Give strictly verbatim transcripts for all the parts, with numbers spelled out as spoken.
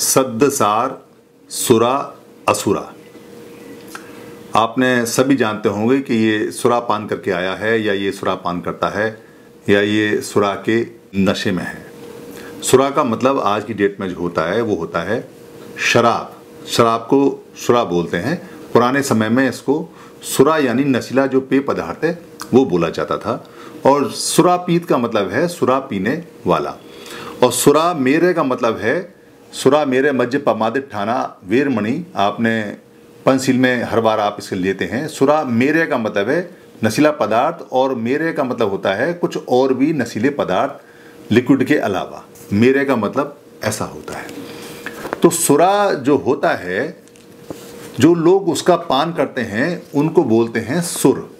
सद्दसार, सुरा, असुरा। आपने सभी जानते होंगे कि ये सुरापान करके आया है या ये सुरापान करता है या ये सुरा के नशे में है। सुरा का मतलब आज की डेट में जो होता है वो होता है शराब। शराब को सुरा बोलते हैं। पुराने समय में इसको सुरा यानी नशीला जो पेय पदार्थ है वो बोला जाता था। और सुरापीत का मतलब है सुरा पीने वाला। और सुरा मेरे का मतलब है सुरा मेरे मज्ज पमादित ठाना वीरमणि। आपने पंचशील में हर बार आप इसे लेते हैं। सुरा मेरे का मतलब है नशीला पदार्थ और मेरे का मतलब होता है कुछ और भी नशीले पदार्थ लिक्विड के अलावा। मेरे का मतलब ऐसा होता है। तो सुरा जो होता है, जो लोग उसका पान करते हैं उनको बोलते हैं सुर,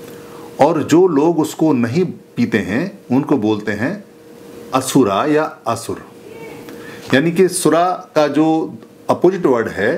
और जो लोग उसको नहीं पीते हैं उनको बोलते हैं असुरा या असुर। यानी कि सुरा का जो अपोजिट वर्ड है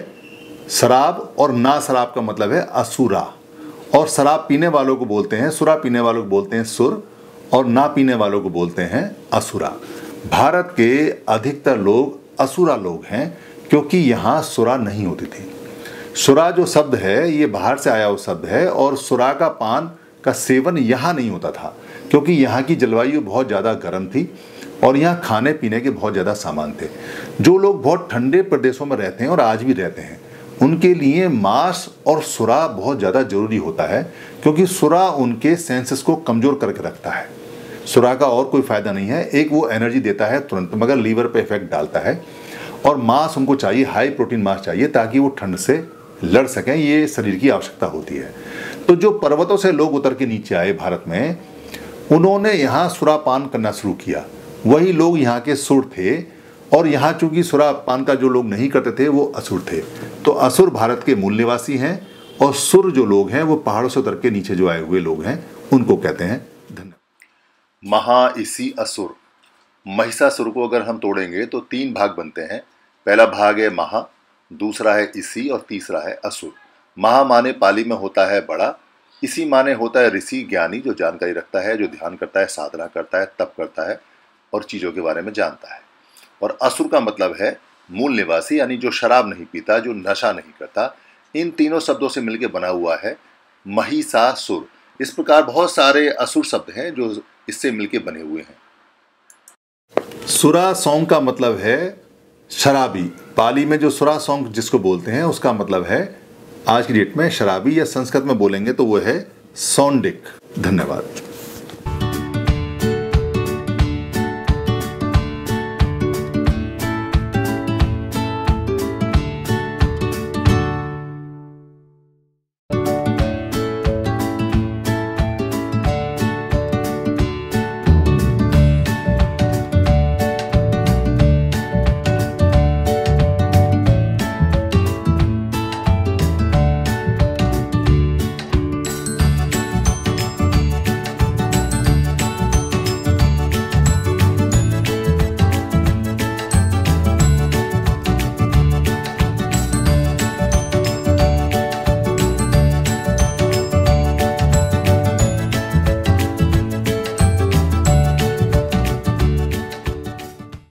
शराब और ना शराब का मतलब है असुरा। और शराब पीने वालों को बोलते हैं, सुरा पीने वालों को बोलते हैं सुर, और ना पीने वालों को बोलते हैं असुरा। भारत के अधिकतर लोग असुरा लोग हैं क्योंकि यहाँ सुरा नहीं होती थी। सुरा जो शब्द है ये बाहर से आया हुआ शब्द है, और सुरा का पान का सेवन यहाँ नहीं होता था क्योंकि यहाँ की जलवायु बहुत ज़्यादा गर्म थी और यहाँ खाने पीने के बहुत ज़्यादा सामान थे। जो लोग बहुत ठंडे प्रदेशों में रहते हैं और आज भी रहते हैं उनके लिए मांस और सुरा बहुत ज़्यादा ज़रूरी होता है क्योंकि सुरा उनके सेंसेस को कमज़ोर करके रखता है। सुरा का और कोई फ़ायदा नहीं है। एक वो एनर्जी देता है तुरंत, मगर लीवर पे इफेक्ट डालता है। और मांस उनको चाहिए, हाई प्रोटीन मांस चाहिए ताकि वो ठंड से लड़ सकें। ये शरीर की आवश्यकता होती है। तो जो पर्वतों से लोग उतर के नीचे आए भारत में, उन्होंने यहाँ सुरापान करना शुरू किया। वही लोग यहाँ के सुर थे, और यहाँ चूंकि सुरापान का जो लोग नहीं करते थे वो असुर थे। तो असुर भारत के मूल निवासी हैं, और सुर जो लोग हैं वो पहाड़ों से उतर के नीचे जो आए हुए लोग हैं उनको कहते हैं। धन्यवाद। महाइसी असुर। महिषासुर को अगर हम तोड़ेंगे तो तीन भाग बनते हैं। पहला भाग है महा, दूसरा है इसी और तीसरा है असुर। महा माने पाली में होता है बड़ा, इसी माने होता है ऋषि ज्ञानी जो जानकारी रखता है, जो ध्यान करता है, साधना करता है, तप करता है और चीज़ों के बारे में जानता है। और असुर का मतलब है मूल निवासी, यानी जो शराब नहीं पीता, जो नशा नहीं करता। इन तीनों शब्दों से मिलकर बना हुआ है महिषासुर। इस प्रकार बहुत सारे असुर शब्द हैं जो इससे मिलकर बने हुए हैं। सुरा सॉन्ग का मतलब है शराबी। पाली में जो सुरा सॉन्ग जिसको बोलते हैं उसका मतलब है आज की डेट में शराबी, या संस्कृत में बोलेंगे तो वो है सौंडिक। धन्यवाद।